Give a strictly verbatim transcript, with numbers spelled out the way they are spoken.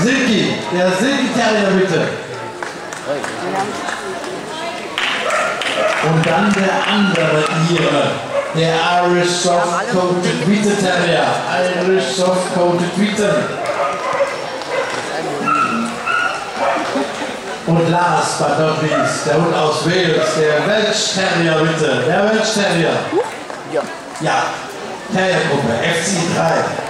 Silky, der Silky Terrier bitte. Und dann der andere Ire, der Irish Soft Coated Wheaten Terrier. Irish Soft Coated Wheaten. Und last but not least, der Hund aus Wales, der Welsh Terrier bitte. Der Welsh Terrier. Ja. Ja, Terriergruppe, F C drei.